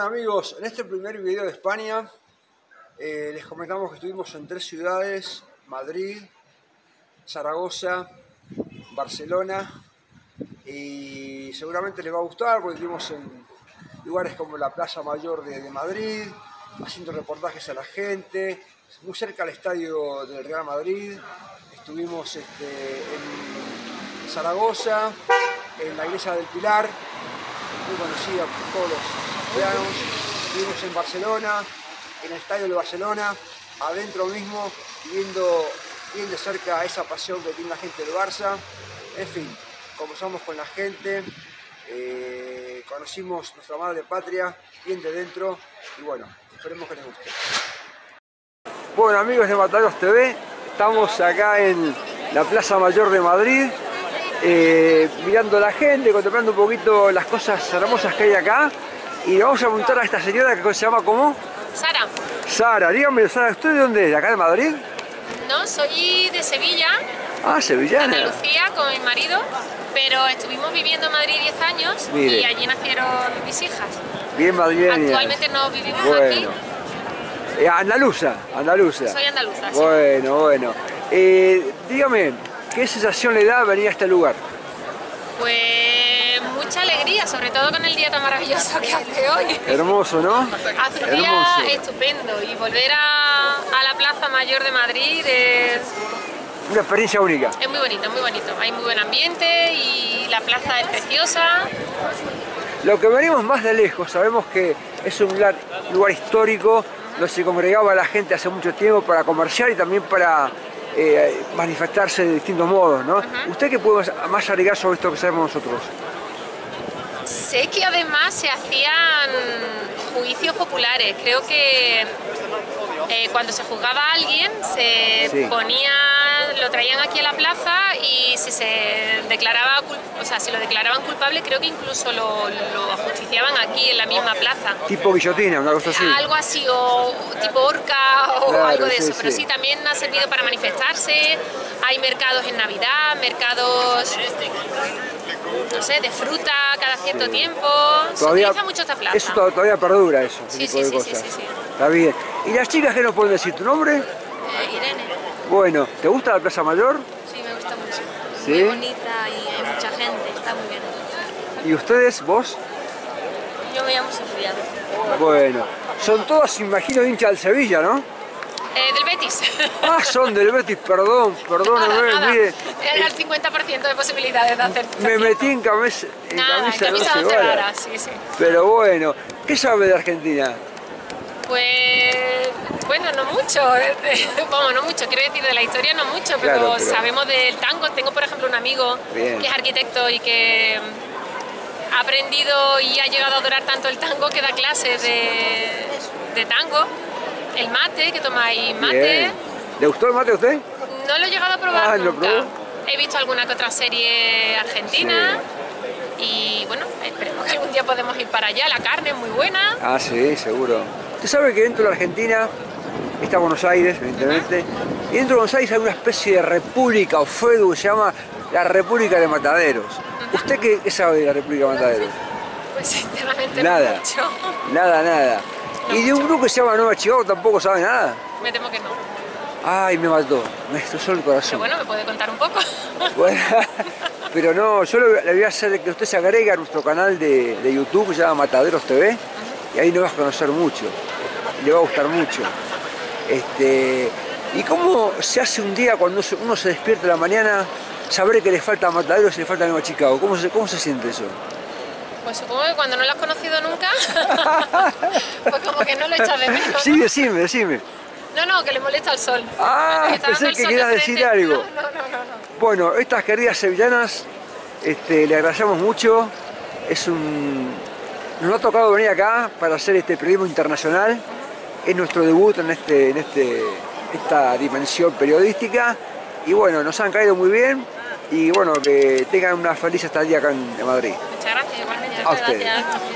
Bueno amigos, en este primer video de España les comentamos que estuvimos en 3 ciudades: Madrid, Zaragoza, Barcelona, y seguramente les va a gustar porque estuvimos en lugares como la Plaza Mayor de Madrid, haciendo reportajes a la gente, muy cerca al estadio del Real Madrid. Estuvimos en Zaragoza, en la iglesia del Pilar, muy conocida por todos los ciudadanos. Estuvimos en Barcelona, en el estadio de Barcelona, adentro mismo, viendo bien de cerca esa pasión que tiene la gente del Barça. En fin, conversamos con la gente, conocimos nuestra madre patria bien de dentro y bueno, esperemos que les guste. Bueno amigos de Mataderos TV, estamos acá en la Plaza Mayor de Madrid, mirando a la gente, contemplando un poquito las cosas hermosas que hay acá, y le vamos a preguntar a esta señora que se llama ¿cómo? Sara. Sara, dígame, Sara, ¿usted de dónde es? ¿De acá de Madrid? No, soy de Sevilla. Ah, sevillana. Andalucía, con mi marido, pero estuvimos viviendo en Madrid 10 años. Mire. Y allí nacieron mis hijas. Bien madrileña. Actualmente no vivimos aquí. Andaluza. Soy andaluza, sí. Bueno. Dígame, ¿qué sensación le da venir a este lugar? Pues mucha alegría, sobre todo con el día tan maravilloso que hace hoy. Hermoso, ¿no? Hace un día estupendo, y volver a la Plaza Mayor de Madrid es una experiencia única. Es muy bonito, muy bonito. Hay muy buen ambiente y la plaza es preciosa. Lo que venimos más de lejos, sabemos que es un lugar histórico donde se congregaba la gente hace mucho tiempo para comerciar y también para manifestarse de distintos modos, ¿no? ¿Usted qué puede más agregar sobre esto que sabemos nosotros? Sé que además se hacían juicios populares. Creo que cuando se juzgaba a alguien se ponía, lo traían aquí a la plaza, y si se declaraba, si lo declaraban culpable, creo que incluso lo ajusticiaban aquí en la misma plaza. Tipo guillotina, una cosa así. Algo así, o tipo horca o claro, algo de eso. Pero sí, también ha servido para manifestarse. Hay mercados en Navidad, mercados, no sé, de fruta cada cierto tiempo. Se utiliza mucho esta plaza. Eso todavía perdura, eso. Sí. Está bien. ¿Y las chicas qué nos pueden decir? ¿Tu nombre? Irene. Bueno, ¿te gusta la Plaza Mayor? Sí, me gusta mucho. ¿Sí? Muy bonita y hay mucha gente, está muy bien. ¿Y ustedes, vos? Yo me llamo Sofía. Bueno, son todas, imagino, hinchas del Sevilla, ¿no? Del Betis. Ah, son del Betis, perdóneme, mire. Era el 50% de posibilidades de hacer. Me metí en camisa de 12 varas, sí. Pero bueno, ¿qué sabe de Argentina? Pues, bueno, no mucho, vamos, no mucho, quiero decir, de la historia no mucho, pero sabemos del tango. Tengo, por ejemplo, un amigo que es arquitecto y que ha aprendido y ha llegado a adorar tanto el tango que da clases de tango. El mate, que tomáis mate. Bien. ¿Le gustó el mate a usted? No lo he llegado a probar nunca. ¿Lo probó? He visto alguna que otra serie argentina. Y bueno, esperemos que algún día podamos ir para allá. La carne es muy buena. Ah, sí, seguro. Usted sabe que dentro de la Argentina está Buenos Aires, evidentemente, y dentro de Buenos Aires hay una especie de república o feudo que se llama la República de Mataderos. ¿Usted qué sabe de la República de Mataderos? Pues sinceramente nada. No mucho. Nada. No ¿Y de un grupo que se llama Nueva Chicago tampoco sabe nada? Me temo que no. Ay, me mató, me destrozó el corazón. Pero bueno, ¿me puede contar un poco? Bueno, pero no, yo le voy a hacer que usted se agregue a nuestro canal de YouTube que se llama Mataderos TV, y ahí nos vas a conocer mucho, le va a gustar mucho. ¿Y cómo se hace un día cuando uno se despierta en la mañana, saber que le falta Mataderos y le falta Nueva Chicago? ¿Cómo se siente eso? Pues supongo que cuando no lo has conocido nunca, pues como que no lo echas de menos, ¿no? Sí, decime. No, que le molesta el sol. Ah, pensé que querías decir algo. No. Bueno, estas queridas sevillanas, le agradecemos mucho. Nos ha tocado venir acá para hacer este periodismo internacional. Es nuestro debut en esta dimensión periodística. Y bueno, nos han caído muy bien. Y bueno, que tengan una feliz estadía acá en Madrid. Muchas gracias, igualmente. A ustedes. Gracias.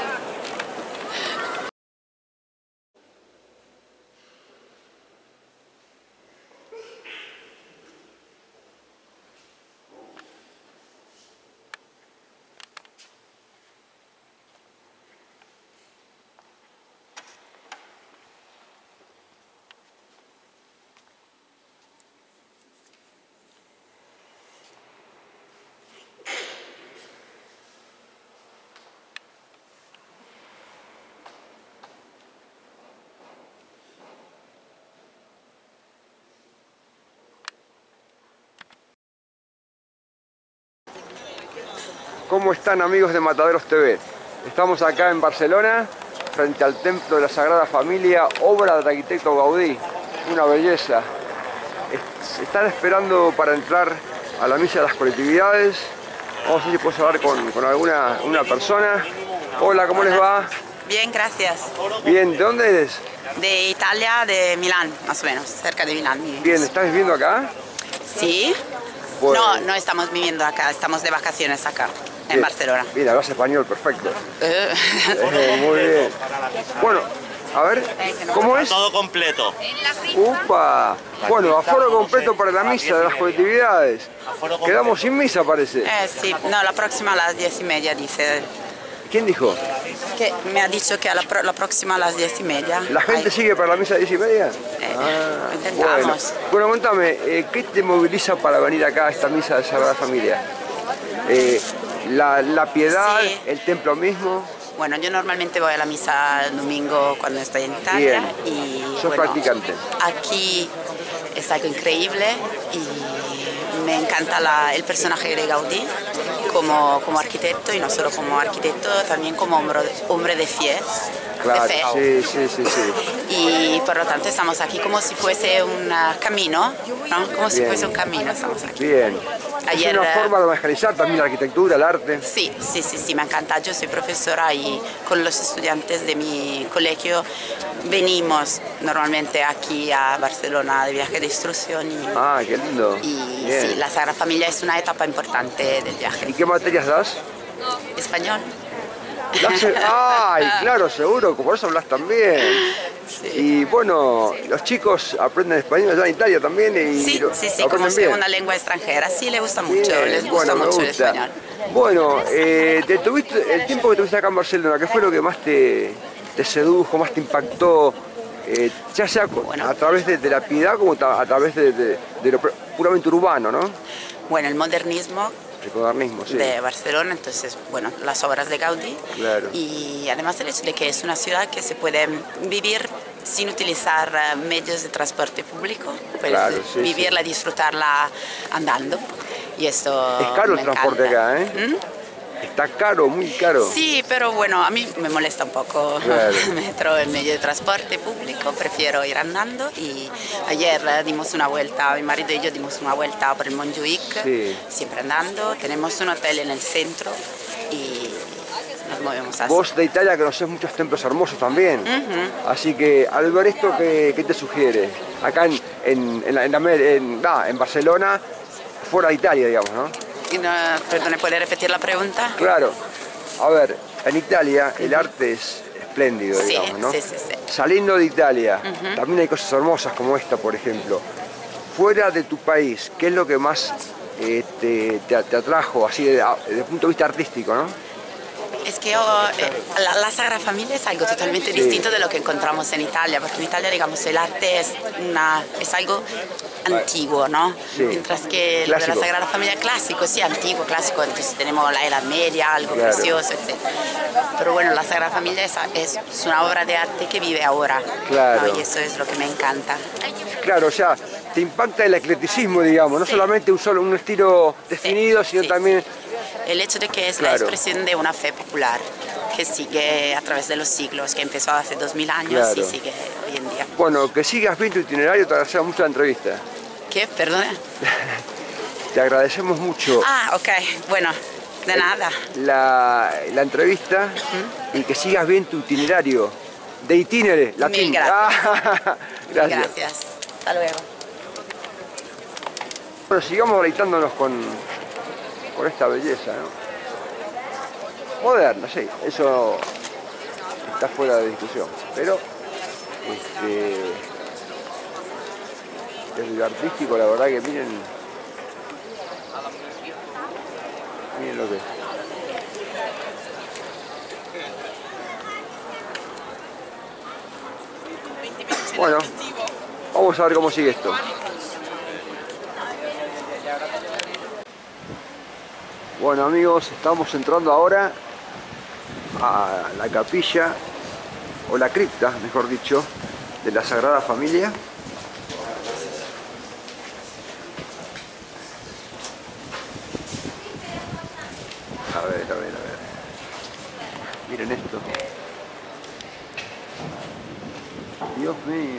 ¿Cómo están, amigos de Mataderos TV? Estamos acá en Barcelona, frente al Templo de la Sagrada Familia, obra del arquitecto Gaudí. Una belleza. Están esperando para entrar a la misa de las colectividades. Vamos a ver si puedo hablar con alguna persona. Hola, ¿cómo les va? Bien, gracias. Bien, ¿de dónde eres? De Italia, de Milán, más o menos, cerca de Milán. Bien, ¿estás viviendo acá? Sí. Pues... No estamos viviendo acá, estamos de vacaciones acá, en bien, Barcelona. Bien, hablas español, perfecto. Muy bien. Bueno, a ver, ¿cómo es? Todo completo. ¡Upa! Bueno, aforo completo para la misa de las colectividades. Quedamos sin misa, parece. Sí, no, la próxima a las 10:30, dice. ¿Quién dijo? Que me ha dicho que la próxima a las 10:30. ¿La gente sigue para la misa de 10:30? Intentamos. Bueno, contame, ¿qué te moviliza para venir acá a esta misa de Sagrada Familia? La piedad, Sí. el templo mismo. Bueno, yo normalmente voy a la misa el domingo cuando estoy en Italia. Bien. Y ¿Sos practicante? Aquí es algo increíble y me encanta el personaje de Gaudí como arquitecto, y no solo como arquitecto, también como hombre de fe. Claro, de fe. sí. Y por lo tanto estamos aquí como si fuese un camino, ¿no? Como si Bien. fuese un camino estamos aquí. Bien. Ayer, es una forma de evangelizar también la arquitectura, el arte. Sí, me encanta. Yo soy profesora y con los estudiantes de mi colegio venimos normalmente aquí a Barcelona de viaje de instrucción. Ah, qué lindo. Y Bien. sí, la Sagrada Familia es una etapa importante del viaje. ¿Y qué materias das? Español. ¡Ay, claro, seguro! Por eso hablas también. Sí. Y bueno, los chicos aprenden español allá en Italia también y Sí, lo como aprenden bien. segunda lengua extranjera. Sí, les gusta mucho, Bien, les gusta bueno, me mucho el gusta. español. Bueno, el tiempo que tuviste acá en Barcelona, ¿qué fue lo que más te sedujo, más te impactó? Ya sea Bueno. a través de la piedad como a través de lo puramente urbano, ¿no? Bueno, el modernismo El modernismo, sí. de Barcelona, entonces, bueno, las obras de Gaudí. Claro. Y además el hecho de que es una ciudad que se puede vivir sin utilizar medios de transporte público, puedes Claro, sí, vivirla, disfrutarla andando. Y esto Es caro el me transporte encanta. acá, ¿eh? Está caro, muy caro. Sí, pero bueno, a mí me molesta un poco Claro. el metro, el medio de transporte público, prefiero ir andando. Y ayer dimos una vuelta, mi marido y yo dimos una vuelta por el Montjuïc, Sí. siempre andando. Tenemos un hotel en el centro y nos movemos así. Vos de Italia conocés muchos templos hermosos también. Así que al ver esto, ¿qué te sugiere? Acá en Barcelona, fuera de Italia, digamos, ¿no? Y perdone, ¿puede repetir la pregunta? Claro. A ver, en Italia el arte es espléndido, Sí, digamos, ¿no? sí. Saliendo de Italia, también hay cosas hermosas como esta, por ejemplo. Fuera de tu país, ¿qué es lo que más te atrajo, así desde el punto de vista artístico, ¿no? Es que la Sagrada Familia es algo totalmente distinto de lo que encontramos en Italia, porque en Italia, digamos, el arte es algo antiguo, ¿no? Sí. Mientras que lo de la Clásico. Sagrada Familia clásico, sí, antiguo, clásico, entonces tenemos la Edad Media, algo Claro. precioso, etc. Pero bueno, la Sagrada Familia es una obra de arte que vive ahora, Claro. ¿no? Y eso es lo que me encanta. Claro, o sea, te impacta el eclecticismo, digamos, no solamente un estilo definido, sino sí, también... El hecho de que es la Claro. expresión de una fe popular que sigue a través de los siglos, que empezó hace 2000 años Claro. y sigue hoy en día. Bueno, que sigas bien tu itinerario, te agradecemos mucho la entrevista. ¿Qué? Perdona. Te agradecemos mucho Ok, bueno, de nada. la entrevista y que sigas bien tu itinerario. De itinere, latín. Mil gracias. Gracias. Gracias. Hasta luego. Bueno, sigamos deleitándonos con esta belleza, ¿no? Moderna, sí, eso está fuera de discusión. Pero desde lo artístico, la verdad que miren lo que es. Bueno, vamos a ver cómo sigue esto. Bueno, amigos, estamos entrando ahora a la capilla, o la cripta, mejor dicho, de la Sagrada Familia. A ver, a ver, a ver. Miren esto. Dios mío.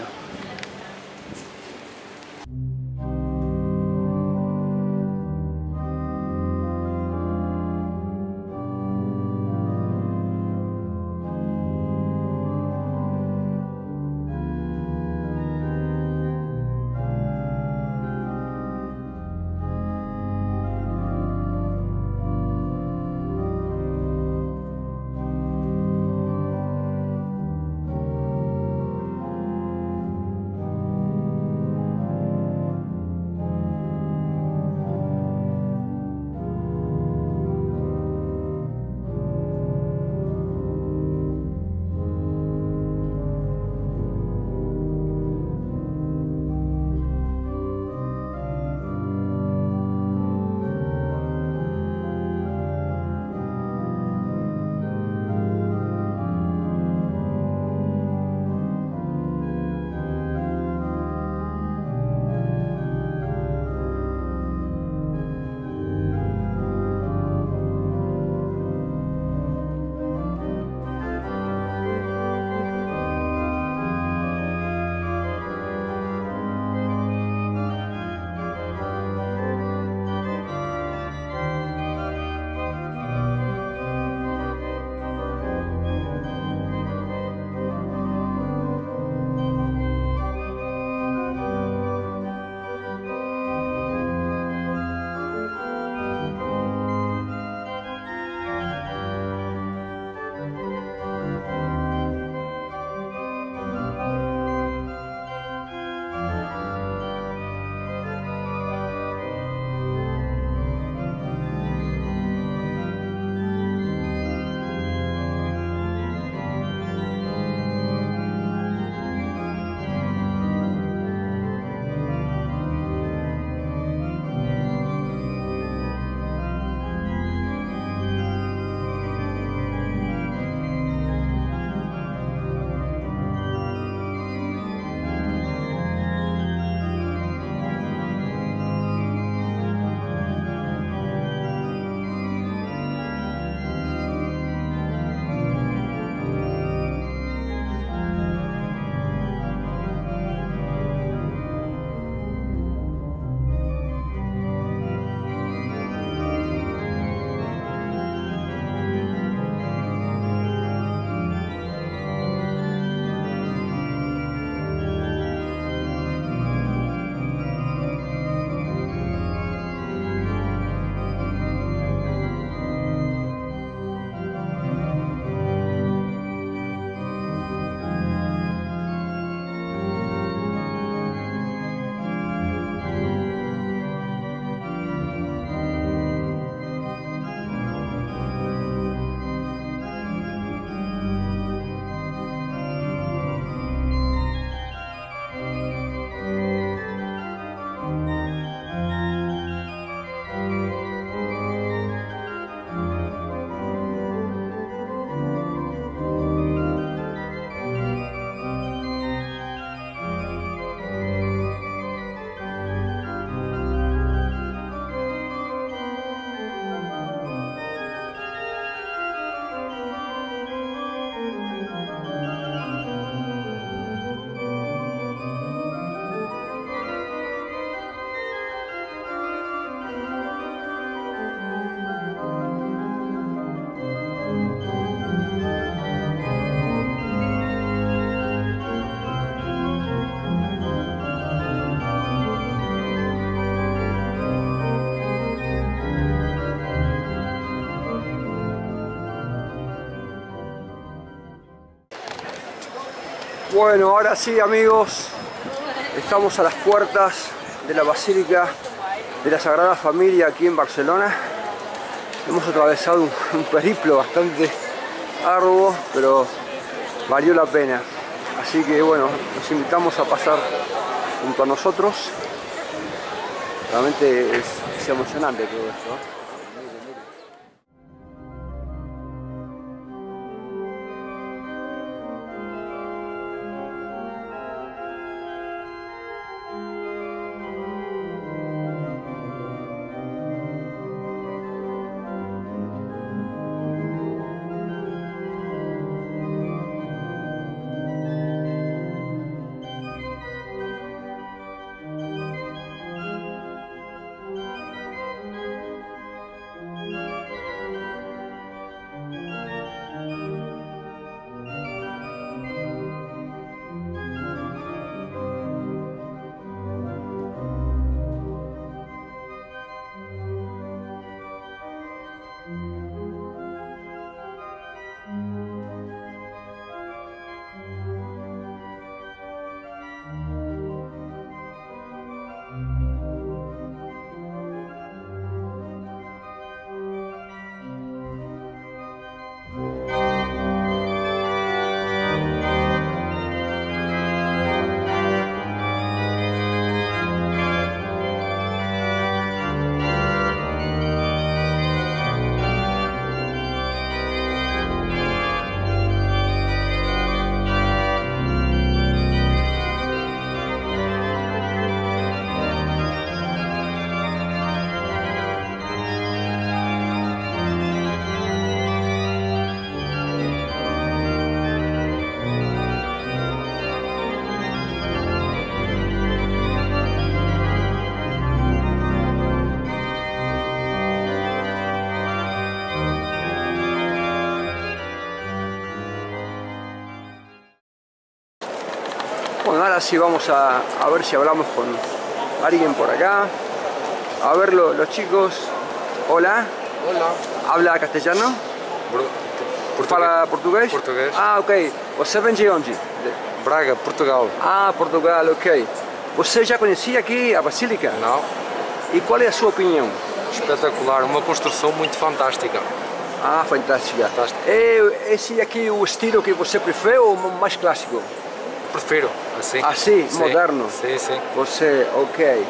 Bueno, ahora sí, amigos, estamos a las puertas de la Basílica de la Sagrada Familia aquí en Barcelona. Hemos atravesado un periplo bastante arduo, pero valió la pena. Así que bueno, los invitamos a pasar junto a nosotros. Realmente es emocionante todo esto, ¿no? Ahora sí vamos a ver si hablamos con alguien por acá. A ver los chicos. Hola. Hola. ¿Habla castellano? Fala português? Português. Ah, ok. Você vem de onde? Braga, Portugal. Ah, Portugal, ok. Você já conhecia aqui a Basílica? Não. E qual é a sua opinião? Espetacular, uma construção muito fantástica. Ah, fantástica. Fantástico. É esse aqui o estilo que você prefere ou mais clássico? Prefiro, assim. Assim, Sim. moderno? Sim, sim. Você, ok.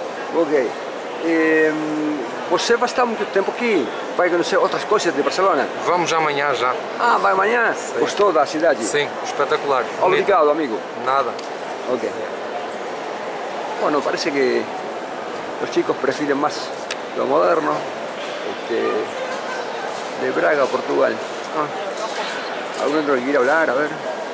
Você vai estar muito tempo aqui? Vai conhecer outras coisas de Barcelona? Vamos amanhã já. Ah, vai amanhã? Sim. Gostou da cidade? Sim, espetacular. Obrigado, amigo. Nada. Ok. Bueno, parece que los chicos prefieren más lo moderno de Braga, Portugal. Ah. ¿Algún otro que quiera hablar? A ver.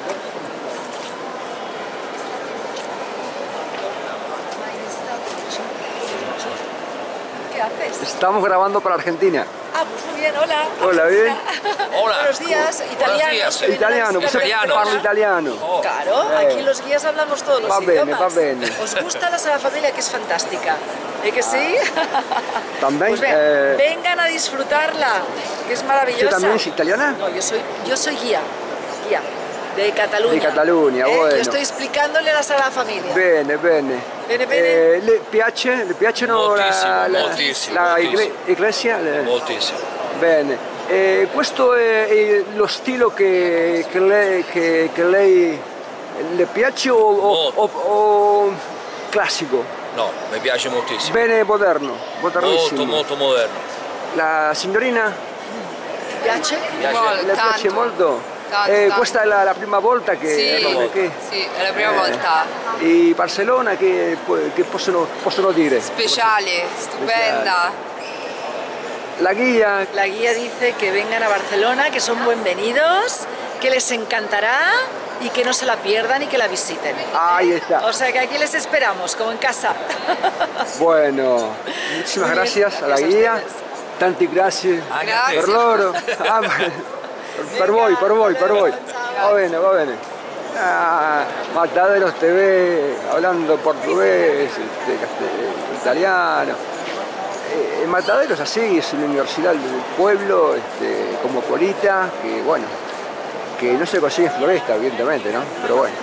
¿Qué haces? Estamos grabando para Argentina. Ah, pues muy bien, hola. Hola, bien. Hola. Buenos días, italianos. Italiano, Vienen a visitar parlo italiano. Claro, aquí los guías hablamos todos los Va bene, idiomas. va bene. ¿Os gusta la Sagrada Familia, que es fantástica? ¿Eh que sí? También. Pues vengan a disfrutarla, que es maravillosa. ¿Tú también es italiana? No, yo soy guía de Cataluña. De Cataluña, bueno. Yo estoy explicándole la Sagrada Familia. Bene. Bene, bene. Le piacciono Moltissimo, la moltissimo. iglesia? Moltissimo. Bene. Questo è lo stile che lei le piace o classico? No, mi piace moltissimo. Bene, modernissimo. Molto moderno. La signorina ¿Piace? le piace molto? Tanto. Questa è la prima volta che... Sì, è la prima volta. E Barcellona che possono dire? Speciale, stupenda. La guía... La guía dice que vengan a Barcelona, que son bienvenidos, que les encantará y que no se la pierdan y que la visiten. Ahí está. O sea que aquí les esperamos, como en casa. Bueno, muchísimas Muy bien, gracias a la gracias a guía. ustedes. Tanti grazie Grazie. per loro. Per voi. Va bene. Ah, Mataderos TV, hablando portugués, italiano. Mataderos así, es una universidad del pueblo, cosmopolita, que bueno, que no se consigue en Floresta, evidentemente, ¿no? Pero bueno.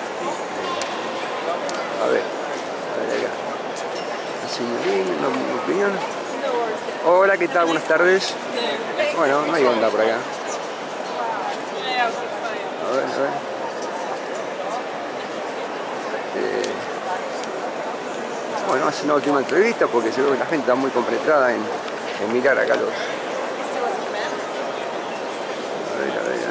A ver acá. La señorina, una opinión. Hola, ¿qué tal? Buenas tardes. Bueno, no hay onda por acá. A ver. Bueno, hace una última entrevista porque se ve que la gente está muy compenetrada en mirar acá los... A ver.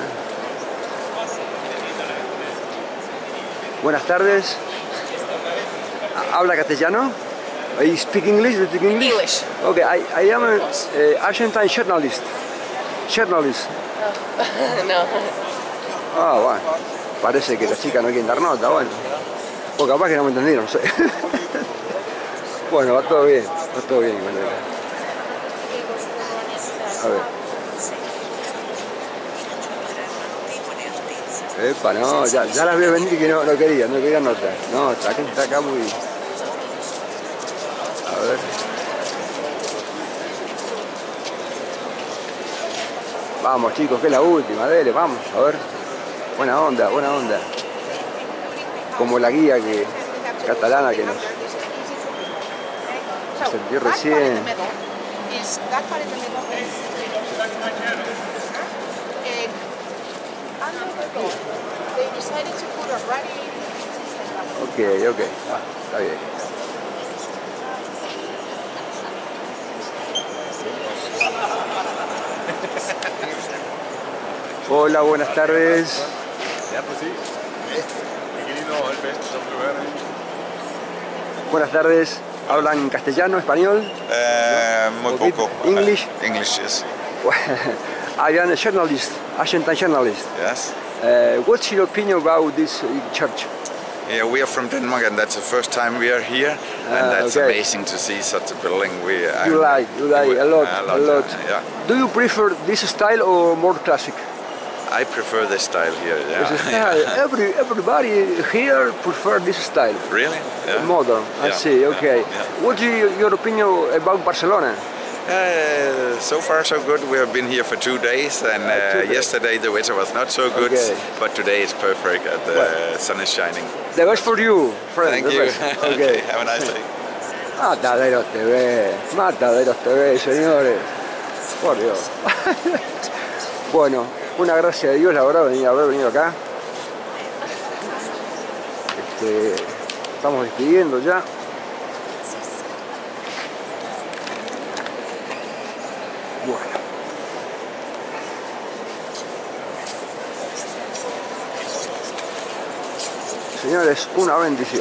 Buenas tardes. ¿Habla castellano? You speak English? You speak English? English. Okay, I am an Argentine journalist. No. Ah, bueno. Parece que la chica no quiere dar nota, bueno. O capaz que no me entendieron, no sé. Bueno, va todo bien, Manuela. A ver. Epa, no, ya las veo venir que no quería nota. No, está acá muy... A ver. Vamos chicos, que es la última, dele, vamos, a ver. Buena onda. Como la guía catalana que nos sentí recién. Ok, está bien. Hola, buenas tardes. Buenas tardes. ¿Hablan castellano, español? Muy poco. English? English, yes. I am a journalist, Argentine journalist. Yes. What's your opinion about this church? Yeah, we are from Denmark, and that's the first time we are here, and that's okay. amazing to see such a building. You like a lot. Yeah. Do you prefer this style or more classic? I prefer this style here. Yeah. This style. Everybody here prefer this style. Really? Yeah. Modern. I Yeah. see. Okay. Yeah. What is your opinion about Barcelona? So far so good. We have been here for 2 days, and 2 days. yesterday the weather was not so good, Okay. but today it's perfect. The sun is shining. The best for you, friend. Thank the you. best. Okay, have a nice day. Mataderos TV, Mataderos TV, señores. Por Dios. Bueno, una gracia de Dios, la verdad, haber venido acá. Estamos despidiendo ya. Bueno. Señores, una bendición.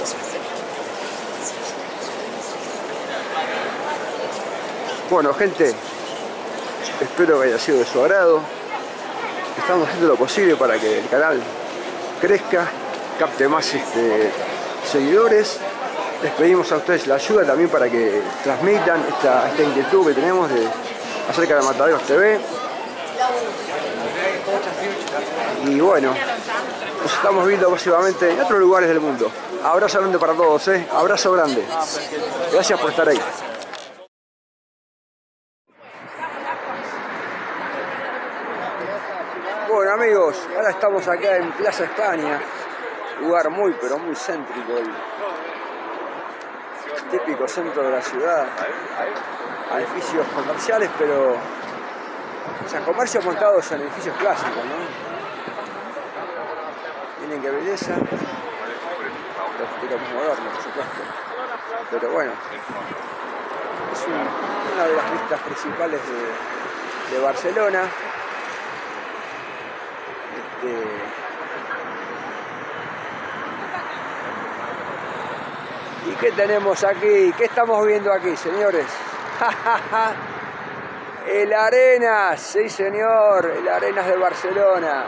Bueno, gente, espero que haya sido de su agrado. Estamos haciendo lo posible para que el canal crezca, capte más seguidores. Les pedimos a ustedes la ayuda también para que transmitan esta inquietud que tenemos acerca de Mataderos TV. Y bueno, nos estamos viendo próximamente en otros lugares del mundo. Abrazo grande para todos, abrazo grande. Gracias por estar ahí. Bueno amigos, ahora estamos acá en Plaza España, lugar muy pero muy céntrico, el típico centro de la ciudad, edificios comerciales, pero o sea, comercios montados en edificios clásicos, ¿no? Miren qué belleza, los estilos modernos, por supuesto, pero bueno, es una de las vistas principales de Barcelona. ¿Y qué tenemos aquí? ¿Qué estamos viendo aquí, señores? El Arenas, sí señor, el Arenas de Barcelona.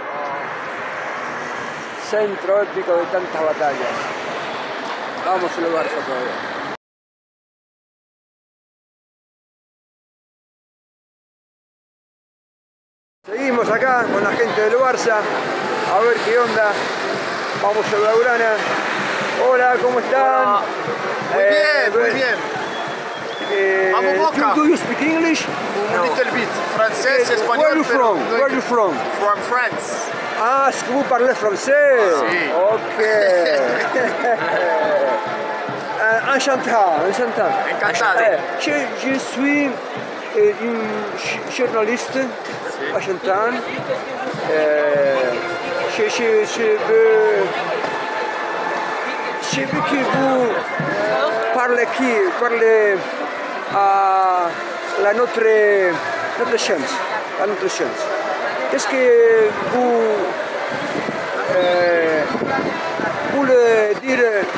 Centro épico de tantas batallas. Vamos a saludar todavía. Seguimos acá con la gente del Barça, a ver qué onda. Vamos a Blaugrana. Hola, ¿cómo están? Hola. Muy bien. Vamos Boca. Do you speak English? Un little bit. Francés, español. Where are you from? Where are you from? From France. Ah, est-ce que vous parlez français? Sí. Ok. Enchanté. Encantado. Je suis une journaliste. Enchanté. Je veux que vous parlez à notre chance. Qu'est-ce que vous voulez dire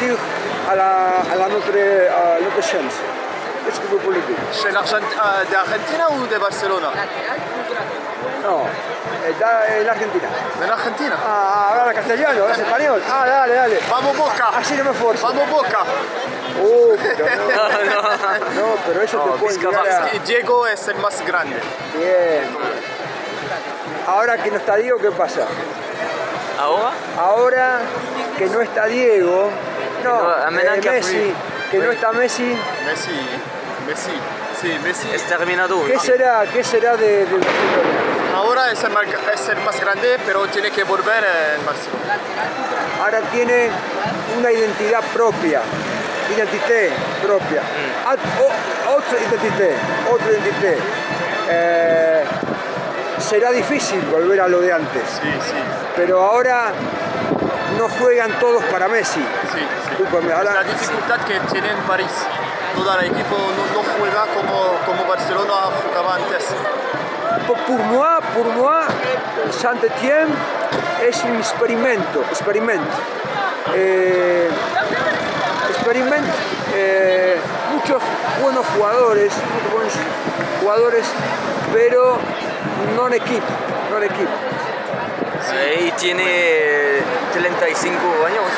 à notre chance? Qu'est-ce que vous voulez dire? ¿De Argentina o de Barcelona? No, en Argentina. ¿De Argentina? Ah, habla castellano, hablas español. Ah, dale. Vamos Boca. Así no me esfuerzo. Vamos Boca. Pero no, pero eso te puede llegar a... Diego es el más grande. Bien. Ahora que no está Diego, ¿qué pasa? ¿Ahora? Ahora que no está Diego, Messi, que no está Messi. Messi. Sí, Messi. Es terminado. ¿Qué será de Barcelona? Ahora es el más grande, pero tiene que volver en Barcelona. Ahora tiene una identidad propia. Otra identidad. Será difícil volver a lo de antes. Sí. Pero ahora no juegan todos para Messi. Sí. Ahora, la dificultad que tiene en París. Todo el equipo no juega como Barcelona jugaba antes. Pour moi, Saint-Étienne es un experimento. Muchos buenos jugadores, pero no en equipo. Sí, y tiene 35 años.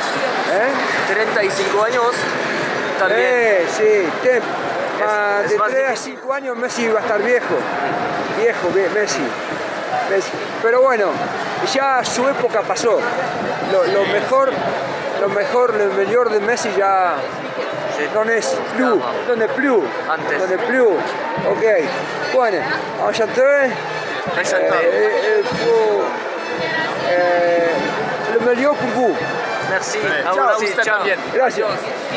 35 años también. Sí, de es más 3 a difícil. 5 años Messi va a estar viejo, Messi. Pero bueno, ya su época pasó. Lo mejor de Messi ya no es plus, no es plus, Antes. no es plus. Ok, bueno, enchanté. Le meilleur pour vous. Merci. Ciao. A vos aussi, ciao. Gracias.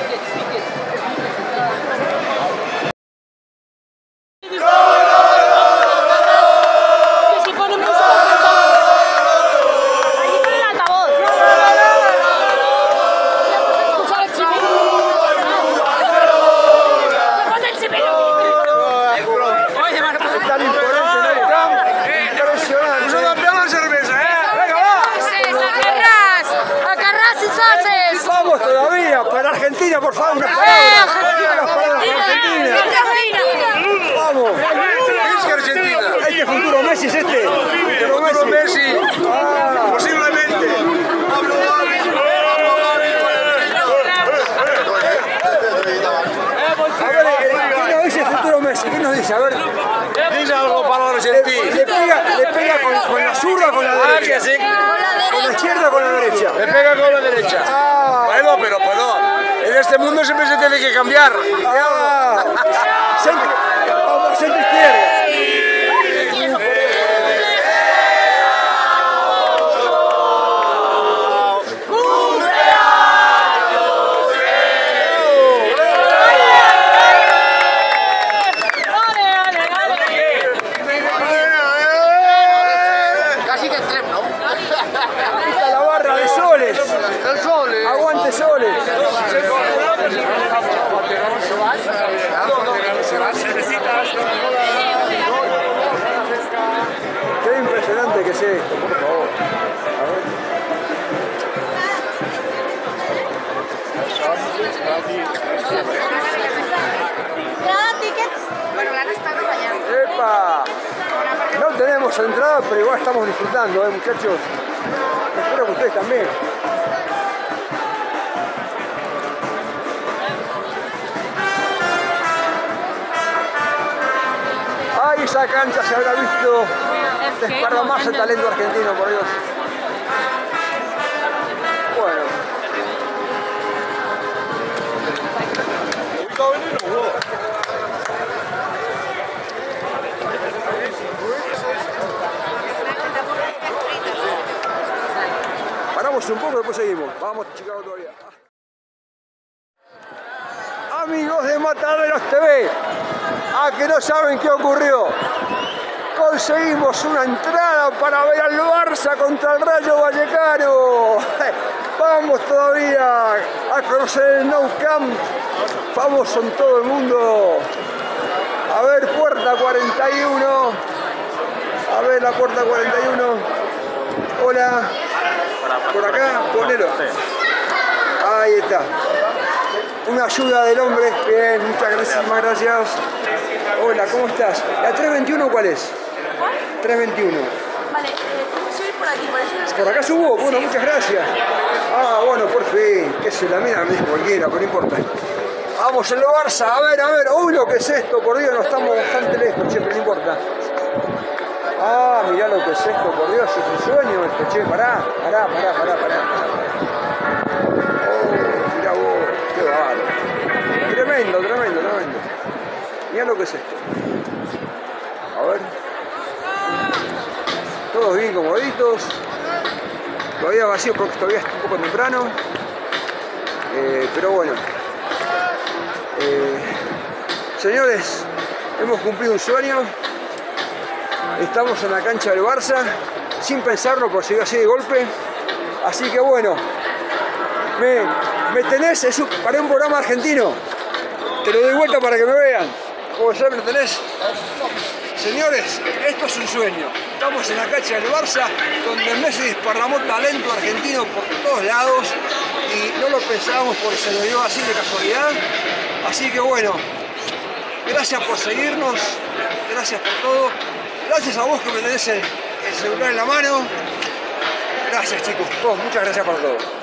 Vamos todavía, para Argentina, por favor, unas palabras para Argentina. Vamos. Este futuro Messi es este. Futuro Messi. Posiblemente. A ver, ¿qué nos dice el futuro Messi? ¿Qué nos dice? A ver. Dice algo para los argentinos. Le pega con la zurda o con la derecha. Sí. Con la izquierda o con la derecha. Le pega con la derecha. Bueno, pero en este mundo siempre se tiene que cambiar. Centro izquierda. Casi que extremo, ¿no? Está la barra de Soles. El sol. Aguante Soles. Qué impresionante que sea esto, por favor. A ver. ¡Epa! No tenemos entrada, pero igual estamos disfrutando, muchachos. Espero que ustedes también. ¡Ay, esa cancha se habrá visto! Desparramarse el talento argentino, por Dios. Bueno. Paramos un poco y después seguimos. Vamos, Chicago todavía. Amigos de Mataderos TV, ¿a que no saben qué ocurrió? Conseguimos una entrada para ver al Barça contra el Rayo Vallecano. Vamos todavía a conocer el Nou Camp, famoso en todo el mundo. A ver, puerta 41. A ver la puerta 41. Hola. Por acá, ponelo. Ahí está. Una ayuda del hombre. Bien, muchas gracias. Hola, ¿cómo estás? ¿La 321 cuál es? ¿Cuál? 321. Vale, subir por aquí, por eso. ¿Por acá subo? Bueno, sí. Muchas gracias. Ah, bueno, por fin. Que se la mira, me dijo cualquiera, pero no importa. Vamos, el Barça, a ver. Uy, lo que es esto, por Dios, no estamos bastante lejos, che, pero no importa. Ah, mirá lo que es esto, por Dios, es un sueño esto, che, pará. Oh, mirá vos, qué bárbaro. Tremendo. Mirá lo que es esto. A ver. Todos bien comoditos. Todavía vacío porque todavía es un poco temprano. Pero bueno. Señores, hemos cumplido un sueño. Estamos en la cancha del Barça, sin pensarlo, por si iba así de golpe. Así que bueno, me tenés, para un programa argentino. Te lo doy vuelta para que me vean. Como ya me tenés. Señores, esto es un sueño. Estamos en la cancha del Barça, donde Messi desparramó talento argentino por todos lados. Y no lo pensábamos porque se lo dio así de casualidad. Así que bueno, gracias por seguirnos, gracias por todo. Gracias a vos que me tenés el celular en la mano. Gracias chicos, muchas gracias por todo.